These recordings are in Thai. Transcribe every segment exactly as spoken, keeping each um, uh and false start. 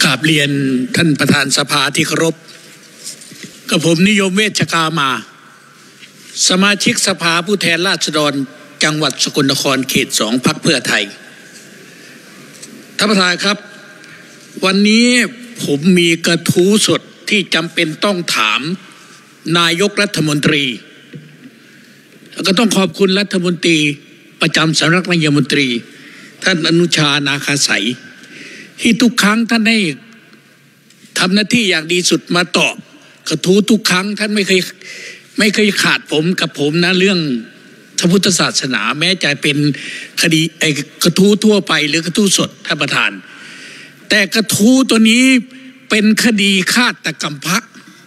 กราบเรียนท่านประธานสภาที่เคารพกับผมนิยมเวชกามาสมาชิกสภาผู้แทนราษฎรจังหวัดสกลนครเขตสองพรรคเพื่อไทยท่านประธานครับวันนี้ผมมีกระทู้สดที่จำเป็นต้องถามนายกรัฐมนตรีแล้วก็ต้องขอบคุณรัฐมนตรีประจำสำนักนายกรัฐมนตรีท่านอนุชานาคาสัยที่ทุกครั้งท่านให้ทำหน้าที่อย่างดีสุดมาตอบกระทู้ทุกครั้งท่านไม่เคยไม่เคยขาดผมกับผมนะเรื่องพระพุทธศาสนาแม้จะเป็นคดีไอ้กระทู้ทั่วไปหรือกระทู้สดท่านประธานแต่กระทู้ตัวนี้เป็นคดีฆาตกรรมพรรค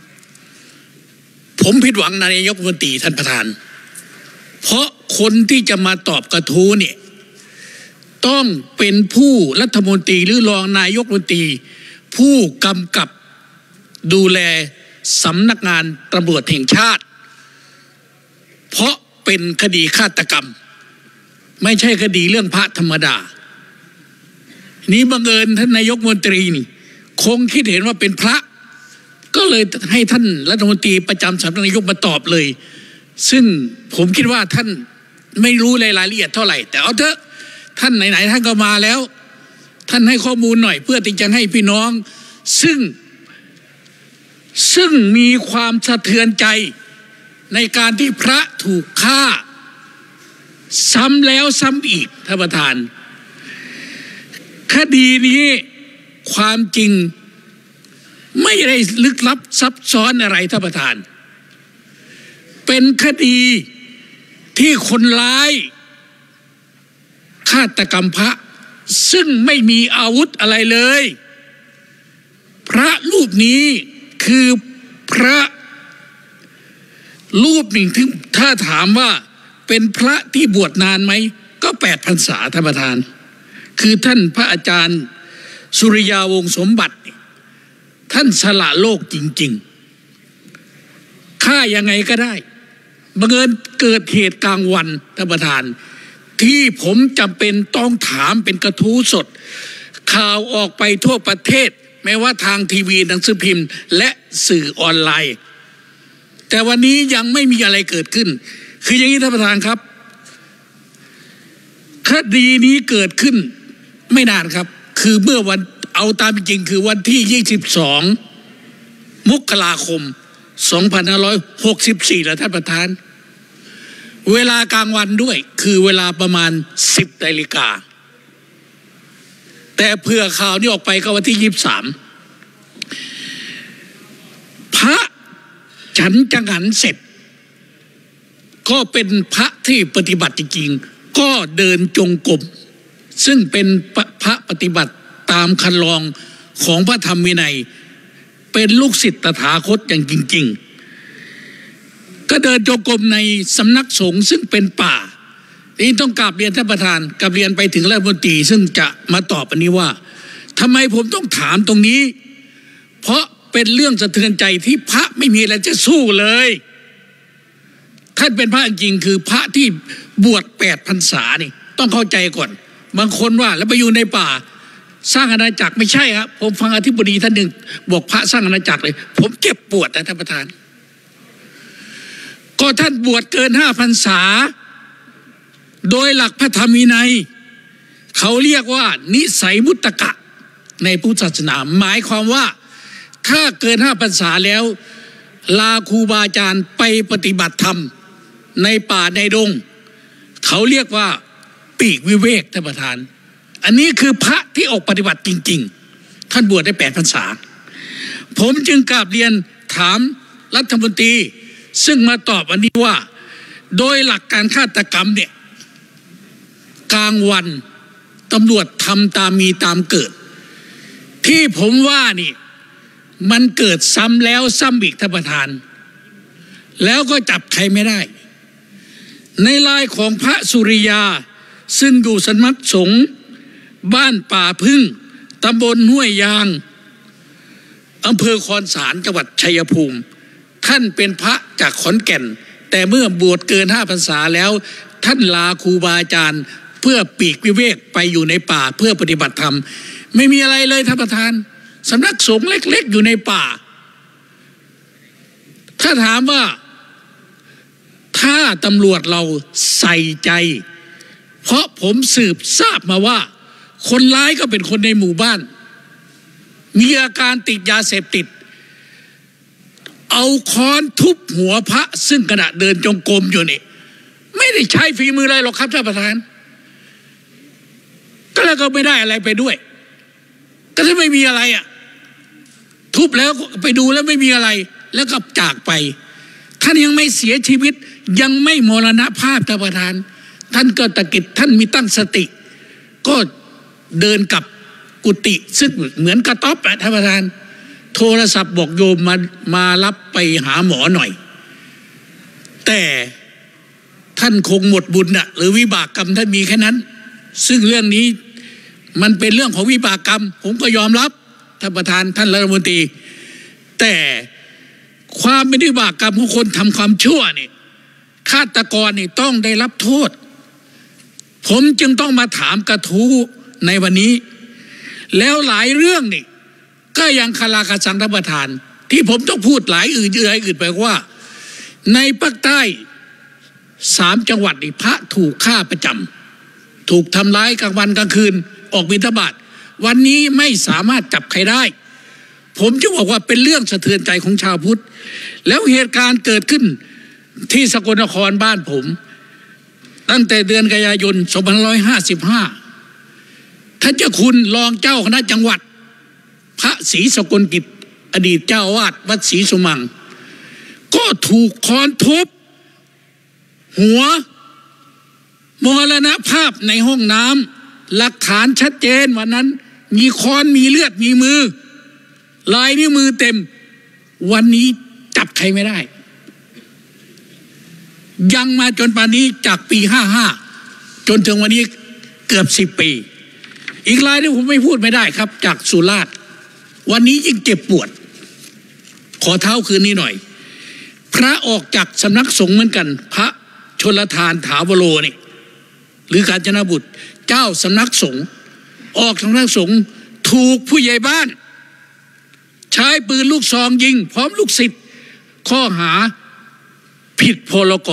ผมผิดหวังนายกรัฐมนตรีท่านประธานเพราะคนที่จะมาตอบกระทู้เนี่ยต้องเป็นผู้รัฐมนตรีหรือรองนายกรัฐมนตรีผู้กำกับดูแลสำนักงานตำรวจแห่งชาติเพราะเป็นคดีฆาตกรรมไม่ใช่คดีเรื่องพระธรรมดานี้บังเอิญท่านนายกรัฐมนตรีนี่คงคิดเห็นว่าเป็นพระก็เลยให้ท่านรัฐมนตรีประจำสำนักนายกมาตอบเลยซึ่งผมคิดว่าท่านไม่รู้รายละเอียดเท่าไหร่แต่เอาเถอะท่านไหนๆท่านก็มาแล้วท่านให้ข้อมูลหน่อยเพื่อที่จะให้พี่น้องซึ่งซึ่งมีความสะเทือนใจในการที่พระถูกฆ่าซ้ำแล้วซ้ำอีกท่านประธานคดีนี้ความจริงไม่ได้ลึกลับซับซ้อนอะไรท่านประธานเป็นคดีที่คนร้ายฆาตกรรมพระซึ่งไม่มีอาวุธอะไรเลยพระรูปนี้คือพระรูปหนึ่งที่ถ้าถามว่าเป็นพระที่บวชนานไหมก็แปดพรรษาท่านประธานคือท่านพระอาจารย์สุริยาวงศ์สมบัติท่านสละโลกจริงๆฆ่ายังไงก็ได้บังเอิญเกิดเหตุกลางวันท่านประธานที่ผมจำเป็นต้องถามเป็นกระทู้สดข่าวออกไปทั่วประเทศแม้ว่าทางทีวีหนังสือพิมพ์และสื่อออนไลน์แต่วันนี้ยังไม่มีอะไรเกิดขึ้นคืออย่างนี้ท่านประธานครับคดีนี้เกิดขึ้นไม่นานครับคือเมื่อวันเอาตามจริงคือวันที่ยี่สิบสองมกราคมสองพันห้าร้อยหกสิบสี่แล้วท่านประธานเวลากลางวันด้วยคือเวลาประมาณสิบนาฬิกาแต่เผื่อข่าวนี้ออกไปก็วันที่ยี่สิบสามพระฉันจังหันเสร็จก็เป็นพระที่ปฏิบัติจริงๆก็เดินจงกรมซึ่งเป็นพระปฏิบัติตามคันลองของพระธรรมวินัยเป็นลูกศิษย์ตถาคตอย่างจริงๆก็เดินจงกรมในสำนักสงฆ์ซึ่งเป็นป่านี่ต้องกราบเรียนท่านประธานกราบเรียนไปถึงรัฐมนตรีซึ่งจะมาตอบอันนี้ว่าทำไมผมต้องถามตรงนี้เพราะเป็นเรื่องสะเทือนใจที่พระไม่มีอะไรจะสู้เลยท่านเป็นพระจริงคือพระที่บวชแปดพรรษานี่ต้องเข้าใจก่อนบางคนว่าแล้วไปอยู่ในป่าสร้างอาณาจักรไม่ใช่ครับผมฟังอธิบดีท่านหนึ่งบอกพระสร้างอาณาจักรเลยผมเจ็บปวดนะท่านประธานก็ท่านบวชเกินห้าพรรษาโดยหลักพระธรรมวินัยเขาเรียกว่านิสัยมุตตะในพุทธศาสนาหมายความว่าถ้าเกินห้าพรรษาแล้วลาครูบาอาจารย์ไปปฏิบัติธรรมในป่าในดงเขาเรียกว่าปีกวิเวกท่านประธานอันนี้คือพระที่ออกปฏิบัติจริงๆท่านบวชได้แปดพรรษาผมจึงกราบเรียนถามรัฐมนตรีซึ่งมาตอบอันนี้ว่าโดยหลักการฆาตกรรมเนี่ยกลางวันตำรวจทำตามมีตามเกิดที่ผมว่านี่มันเกิดซ้ำแล้วซ้ำอีกท่านประธานแล้วก็จับใครไม่ได้ในลายของพระสุริยาซึ่งอยู่สำนักสงฆ์บ้านป่าพึ่งตำบลห้วยยางอำเภอคอนสารจังหวัดชัยภูมิท่านเป็นพระจากขอนแก่นแต่เมื่อบวชเกินห้าพรรษาแล้วท่านลาครูบาอาจารย์เพื่อปีกวิเวกไปอยู่ในป่าเพื่อปฏิบัติธรรมไม่มีอะไรเลยท่านประธานสำนักสงฆ์เล็กๆอยู่ในป่าถ้าถามว่าถ้าตำรวจเราใส่ใจเพราะผมสืบทราบมาว่าคนร้ายก็เป็นคนในหมู่บ้านมีอาการติดยาเสพติดเอาค้อนทุบหัวพระซึ่งขณะเดินจงกรมอยู่นี่ไม่ได้ใช้ฝีมืออะไรหรอกครับท่านประธานก็แล้วก็ไม่ได้อะไรไปด้วยก็ถ้าไม่มีอะไรอ่ะทุบแล้วไปดูแล้วไม่มีอะไรแล้วก็จากไปท่านยังไม่เสียชีวิตยังไม่มรณภาพท่านประธานท่านก็ตะกิดท่านมีตั้งสติก็เดินกับกุฏิซึ่งเหมือนกระต๊อบอะท่านประธานโทรศัพท์บอกโยมมามารับไปหาหมอหน่อยแต่ท่านคงหมดบุญอะหรือวิบากกรรมท่านมีแค่นั้นซึ่งเรื่องนี้มันเป็นเรื่องของวิบากกรรมผมก็ยอมรับท่านประธานท่านรัฐมนตรีแต่ความเป็นวิบากกรรมของคนทำความชั่วนี่ฆาตกรนี่ต้องได้รับโทษผมจึงต้องมาถามกระทู้ในวันนี้แล้วหลายเรื่องนี่ก็ยังคาราคาซังท่านประธานที่ผมต้องพูดหลายอื่นหลายอื่นไปว่าในภาคใต้สามจังหวัดนี่พระถูกฆ่าประจำถูกทำร้ายกลางวันกลางคืนออกบิณฑบาตวันนี้ไม่สามารถจับใครได้ผมจะบอกว่าเป็นเรื่องสะเทือนใจของชาวพุทธแล้วเหตุการณ์เกิดขึ้นที่สกลนครบ้านผมตั้งแต่เดือนกันยายนสองพันห้าร้อยห้าสิบห้าท่านเจ้าคุณรองเจ้าคณะจังหวัดพระศรีสกลกิจอดีตเจ้าวาดวัดศรีสุมังก็ถูกค้อนทุบหัวมรณภาพในห้องน้ำหลักฐานชัดเจนวันนั้นมีค้อนมีเลือดมีมือลายนิ้วมือเต็มวันนี้จับใครไม่ได้ยังมาจนป่านนี้จากปีห้าห้าจนถึงวันนี้เกือบสิบปีอีกรายที่ผมไม่พูดไม่ได้ครับจากสุราษฎร์วันนี้ยิ่งเจ็บปวดขอเท้าคืนนี้หน่อยพระออกจากสำนักสงฆ์เหมือนกันพระชลทานถาวโรนี่หรือกาญจนบุตรเจ้าสำนักสงฆ์ออกสำนักสงฆ์ถูกผู้ใหญ่บ้านใช้ปืนลูกซองยิงพร้อมลูกศิษย์ข้อหาผิดพรก.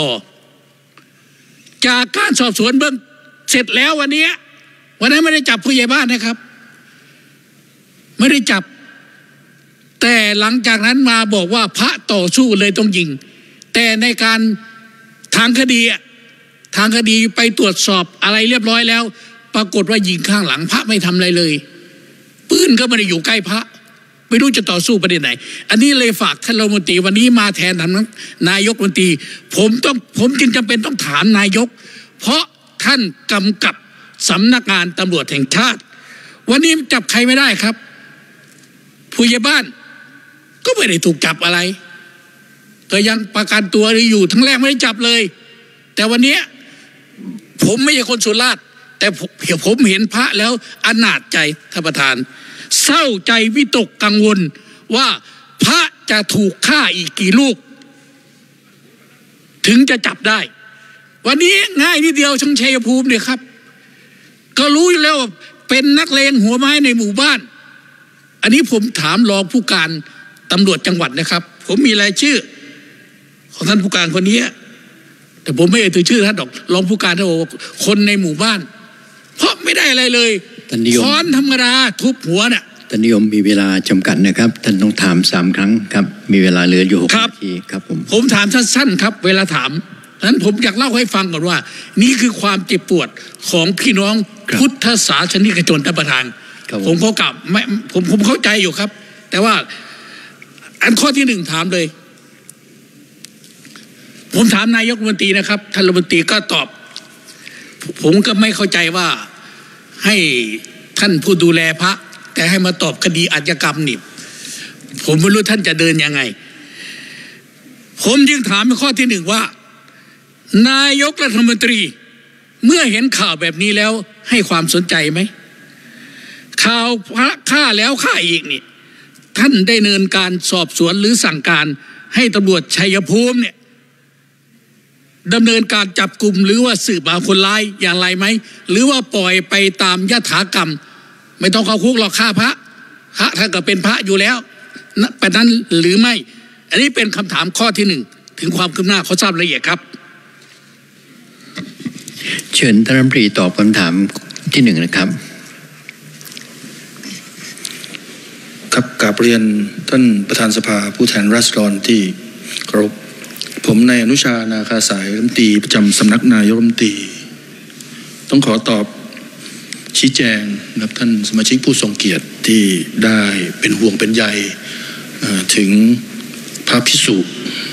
จากการสอบสวนเบื้องเสร็จแล้ววันนี้วันนั้นไม่ได้จับผู้ใหญ่บ้านนะครับไม่ได้จับแต่หลังจากนั้นมาบอกว่าพระต่อสู้เลยต้องยิงแต่ในการทางคดีทางคดีไปตรวจสอบอะไรเรียบร้อยแล้วปรากฏว่ายิงข้างหลังพระไม่ทำอะไรเลยปืนก็ไม่ได้อยู่ใกล้พระไม่รู้จะต่อสู้ประเด็นไหนอันนี้เลยฝากท่านรัฐมนตรีวันนี้มาแทนท่านนายกรัฐมนตรีผมต้องผมจึงจำเป็นต้องถามนายกเพราะท่านกำกับสำนักงานตำรวจแห่งชาติวันนี้จับใครไม่ได้ครับผู้ใหญ่บ้านก็ไม่ได้ถูกจับอะไรก็ยังประกันตัวอยู่ทั้งแรกไม่ได้จับเลยแต่วันนี้ผมไม่ใช่คนสุราษฎร์แต่ผมเห็นพระแล้วอนาถใจท่านประธานเศร้าใจวิตกกังวลว่าพระจะถูกฆ่าอีกกี่ลูกถึงจะจับได้วันนี้ง่ายนิดเดียวชังชัยภูมิเนี่ยครับก็รู้อยู่แล้วเป็นนักเลงหัวไม้ในหมู่บ้านอันนี้ผมถามรองผู้การตำรวจจังหวัดนะครับผมมีรายชื่อของท่านผู้การคนนี้แต่ผมไม่เอ่ยถึงชื่อท่านหรอกรองผู้การท่านบอกคนในหมู่บ้านเพราะไม่ได้อะไรเลยค้อนธรรมดาทุบหัวน่ะท่านนิยมมีเวลาจำกัดนะครับท่านต้องถามสามครั้งครับมีเวลาเหลืออยู่หกนาทีครับผมผมถามสั้นๆครับเวลาถามนั้นผมอยากเล่าให้ฟังก่อนว่านี่คือความเจ็บปวดของพี่น้องพุทธศาสนิกชนท่านประธานผมเขากลับไม่ผมผมเข้าใจอยู่ครับแต่ว่าอันข้อที่หนึ่งถามเลยผมถามนายกรัฐมนตรีนะครับท่านรัฐมนตรีก็ตอบผมก็ไม่เข้าใจว่าให้ท่านผู้ดูแลพระแต่ให้มาตอบคดีอาชญากรรมนี่ผมไม่รู้ท่านจะเดินยังไงผมจึงถามในข้อที่หนึ่งว่านายกรัฐมนตรีเมื่อเห็นข่าวแบบนี้แล้วให้ความสนใจไหมข่าวพระฆ่าแล้วฆ่าอีกนี่ท่านได้เนินการสอบสวนหรือสั่งการให้ตำรวจชัยภูมิเนี่ยดำเนินการจับกลุ่มหรือว่าสืบหาคนร้ายอย่างไรไหมหรือว่าปล่อยไปตามยถากรรมไม่ต้องเข้าคุกหรอกฆ่าพระพระท่านก็เป็นพระอยู่แล้วเป็นนั้นหรือไม่อันนี้เป็นคำถามข้อที่หนึ่งถึงความคืบหน้าเขาทราบละเอียดครับเชิญท่านรัฐมนตรีตอบคำถามที่หนึ่งนะครับครับกราบเรียนท่านประธานสภาผู้แทนราษฎรที่เคารพผมนายอนุชานาคาสายรัฐมนตรีประจำสำนักนายกรัฐมนตรีต้องขอตอบชี้แจงนะครับท่านสมาชิกผู้ทรงเกียรติที่ได้เป็นห่วงเป็นใยถึงพระภิกษุ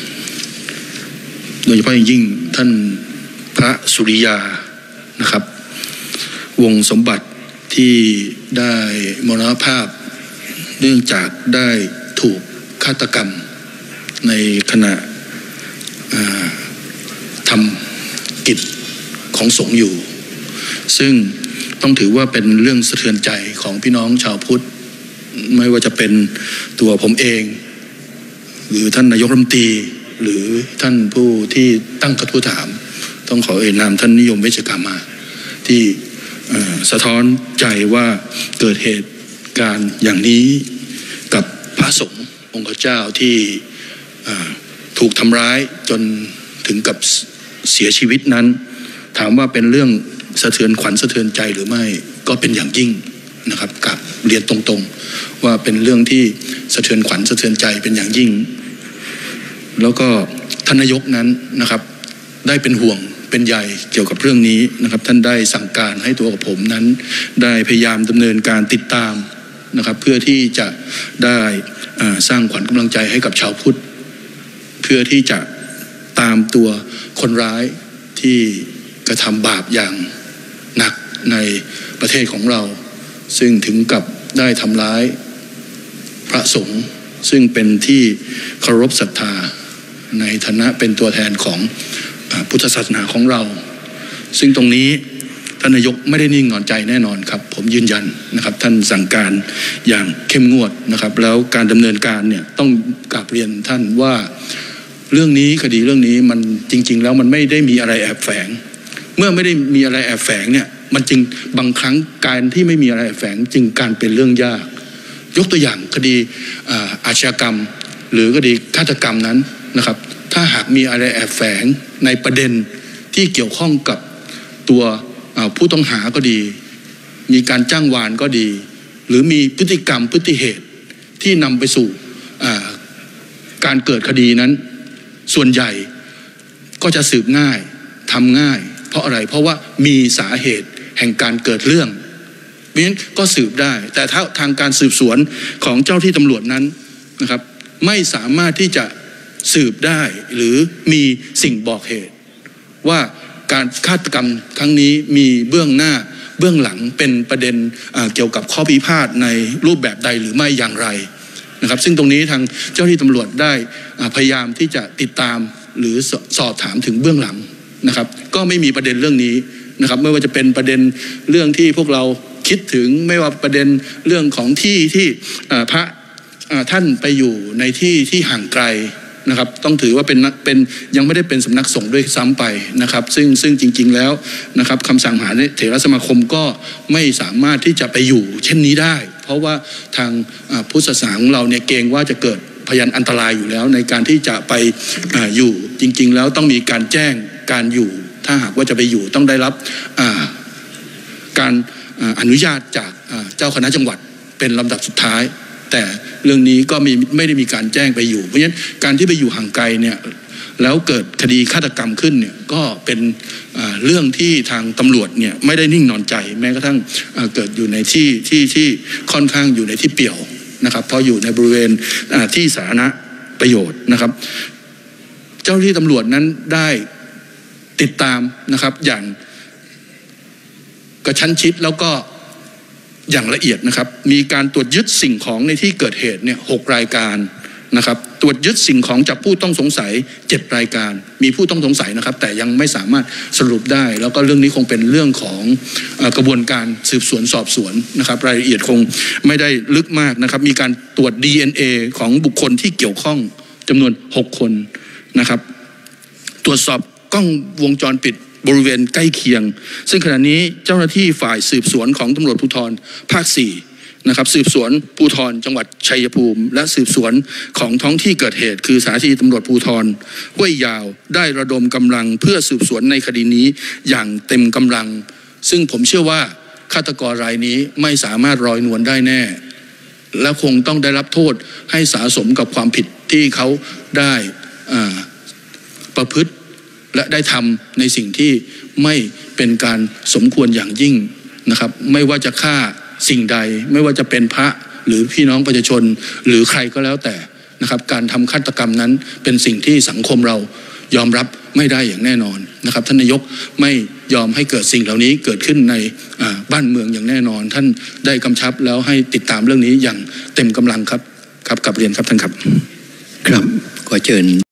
โดยเฉพาะอย่างยิ่งท่านพระสุริยานะครับวงสมบัติที่ได้มรณภาพเนื่องจากได้ถูกฆาตกรรมในขณะทำกิจของสงฆ์อยู่ซึ่งต้องถือว่าเป็นเรื่องสะเทือนใจของพี่น้องชาวพุทธไม่ว่าจะเป็นตัวผมเองหรือท่านนายกรัฐมนตรีหรือท่านผู้ที่ตั้งกระทู้ถามต้องขอเอ่ยนามท่านนิยมเวชกรรมมาที่สะท้อนใจว่าเกิดเหตุการณ์อย่างนี้กับพระสงฆ์องค์เจ้าที่ถูกทำร้ายจนถึงกับเสียชีวิตนั้นถามว่าเป็นเรื่องสะเทือนขวัญสะเทือนใจหรือไม่ก็เป็นอย่างยิ่งนะครับกับเรียนตรงๆว่าเป็นเรื่องที่สะเทือนขวัญสะเทือนใจเป็นอย่างยิ่งแล้วก็ท่านนายกนั้นนะครับได้เป็นห่วงเป็นใยเกี่ยวกับเรื่องนี้นะครับท่านได้สั่งการให้ตัวผมนั้นได้พยายามดำเนินการติดตามนะครับเพื่อที่จะได้สร้างขวัญกำลังใจให้กับชาวพุทธเพื่อที่จะตามตัวคนร้ายที่กระทำบาปอย่างหนักในประเทศของเราซึ่งถึงกับได้ทำร้ายพระสงฆ์ซึ่งเป็นที่เคารพศรัทธาในฐานะเป็นตัวแทนของพุทธศาสนาของเราซึ่งตรงนี้ท่านนายกไม่ได้นิ่งนอนใจแน่นอนครับผมยืนยันนะครับท่านสั่งการอย่างเข้มงวดนะครับแล้วการดำเนินการเนี่ยต้องกราบเรียนท่านว่าเรื่องนี้คดีเรื่องนี้มันจริงๆแล้วมันไม่ได้มีอะไรแอบแฝงเมื่อไม่ได้มีอะไรแอบแฝงเนี่ยมันจึงบางครั้งการที่ไม่มีอะไรแอบแฝงจึงการเป็นเรื่องยากยกตัวอย่างคดีอาชญากรรมหรือคดีฆาตกรรมนั้นนะครับถ้าหากมีอะไรแอบแฝงในประเด็นที่เกี่ยวข้องกับตัวผู้ต้องหาก็ดีมีการจ้างวานก็ดีหรือมีพฤติกรรมพฤติเหตุที่นำไปสู่การเกิดคดีนั้นส่วนใหญ่ก็จะสืบง่ายทำง่ายเพราะอะไรเพราะว่ามีสาเหตุแห่งการเกิดเรื่องเพราะฉะนั้นก็สืบได้แต่ถ้าทางการสืบสวนของเจ้าที่ตำรวจนั้นนะครับไม่สามารถที่จะสืบได้หรือมีสิ่งบอกเหตุว่าการฆาตกรรมครั้งนี้มีเบื้องหน้าเบื้องหลังเป็นประเด็นเกี่ยวกับข้อพิพาทในรูปแบบใดหรือไม่อย่างไรนะครับซึ่งตรงนี้ทางเจ้าที่ตำรวจได้พยายามที่จะติดตามหรือสอบถามถึงเบื้องหลังนะครับก็ไม่มีประเด็นเรื่องนี้นะครับไม่ว่าจะเป็นประเด็นเรื่องที่พวกเราคิดถึงไม่ว่าประเด็นเรื่องของที่ที่พระท่านไปอยู่ในที่ที่ห่างไกลนะครับต้องถือว่าเป็นเป็นยังไม่ได้เป็นสำนักสงฆ์ด้วยซ้ำไปนะครับซึ่งซึ่งจริงๆแล้วนะครับคำสั่งมหาเถรสมาคมก็ไม่สามารถที่จะไปอยู่เช่นนี้ได้เพราะว่าทางพุทธศาสนาของเราเนี่ยเกรงว่าจะเกิดพยานอันตรายอยู่แล้วในการที่จะไปอยู่จริงๆแล้วต้องมีการแจ้งการอยู่ถ้าหากว่าจะไปอยู่ต้องได้รับการอนุญาตจากเจ้าคณะจังหวัดเป็นลำดับสุดท้ายแต่เรื่องนี้ก็ไม่ไม่ได้มีการแจ้งไปอยู่เพราะฉะนั้นการที่ไปอยู่ห่างไกลเนี่ยแล้วเกิดคดีฆาตกรรมขึ้นเนี่ยก็เป็นเรื่องที่ทางตำรวจเนี่ยไม่ได้นิ่งนอนใจแม้กระทั่งเกิดอยู่ในที่ที่ที่ค่อนข้างอยู่ในที่เปี่ยวนะครับเพราะอยู่ในบริเวณที่สาธารณประโยชน์นะครับเจ้าหน้าที่ตำรวจนั้นได้ติดตามนะครับอย่างกระชั้นชิดแล้วก็อย่างละเอียดนะครับมีการตรวจยึดสิ่งของในที่เกิดเหตุเนี่ยหกรายการนะครับตรวจยึดสิ่งของจากผู้ต้องสงสัยเจ็ดรายการมีผู้ต้องสงสัยนะครับแต่ยังไม่สามารถสรุปได้แล้วก็เรื่องนี้คงเป็นเรื่องของกระบวนการสืบสวนสอบสวนนะครับรายละเอียดคงไม่ได้ลึกมากนะครับมีการตรวจ ดี เอ็น เอ ของบุคคลที่เกี่ยวข้องจำนวนหกคนนะครับตรวจสอบกล้องวงจรปิดบริเวณใกล้เคียงซึ่งขณะนี้เจ้าหน้าที่ฝ่ายสืบสวนของตำรวจภูธรภาคสี่นะครับสืบสวนภูธรจังหวัดชัยภูมิและสืบสวนของท้องที่เกิดเหตุคือสถานีตำรวจภูธรห้วยยาวได้ระดมกำลังเพื่อสืบสวนในคดีนี้อย่างเต็มกำลังซึ่งผมเชื่อว่าฆาตกรรายนี้ไม่สามารถลอยนวลได้แน่และคงต้องได้รับโทษให้สะสมกับความผิดที่เขาได้ประพฤติและได้ทำในสิ่งที่ไม่เป็นการสมควรอย่างยิ่งนะครับไม่ว่าจะฆ่าสิ่งใดไม่ว่าจะเป็นพระหรือพี่น้องประชาชนหรือใครก็แล้วแต่นะครับการทำฆาตกรรมนั้นเป็นสิ่งที่สังคมเรายอมรับไม่ได้อย่างแน่นอนนะครับท่านนายกไม่ยอมให้เกิดสิ่งเหล่านี้เกิดขึ้นในบ้านเมืองอย่างแน่นอนท่านได้กำชับแล้วให้ติดตามเรื่องนี้อย่างเต็มกำลังครับครับกลับเรียนครับท่านครับครับขอเชิญ